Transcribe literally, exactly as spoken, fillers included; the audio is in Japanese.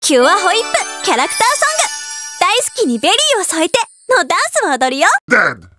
キュアホイップキャラクターソング、大好きにベリーを添えてのダンスを踊るよ。